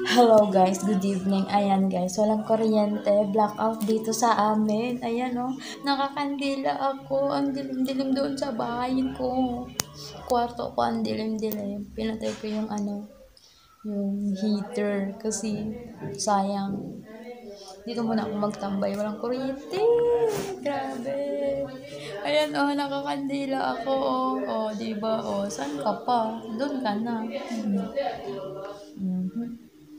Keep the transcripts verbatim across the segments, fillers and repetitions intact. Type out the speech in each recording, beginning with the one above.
Hello guys, good evening. Ayan guys, walang kuryente, blackout dito sa amin. Ayan oh, nakakandila ako. Ang dilim-dilim doon sa bahay ko. Kwarto ko ang dilim-dilim. Pinatay ko yung ano, yung heater kasi sayang. Dito muna ako magtambay, walang kuryente. Grabe. Ayan oh, nakakandila ako oh. Oh, di ba oh, saan ka pa? Doon ka na. Hmm. Mhm.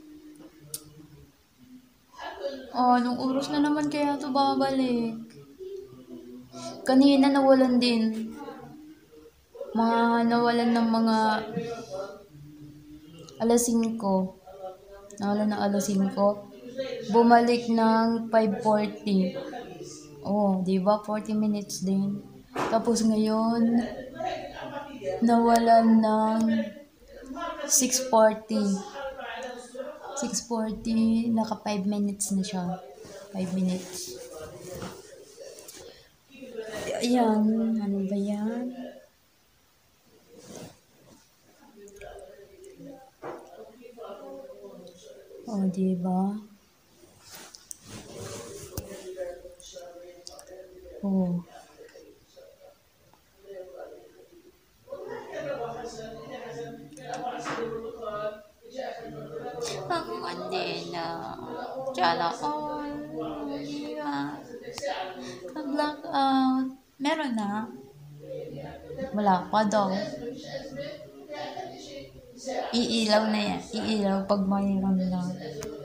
Oh, nung oras na naman kaya to babalik. Kanina nawalan din. Mga nawalan ng mga alas singko. Nawalan ng alas singko. Bumalik ng five forty. Oh, di ba? forty minutes din. Tapos ngayon, nawalan ng six forty. six forty, naka five minutes na siya. five minutes. Ayan, ano ba yan? O, oh, diba? Oh. Ako hindi na. Tsala all. Diba? Ka-blackout. Meron na. Wala pa daw. Iilaw na yan. Iilaw pag mayroon lang.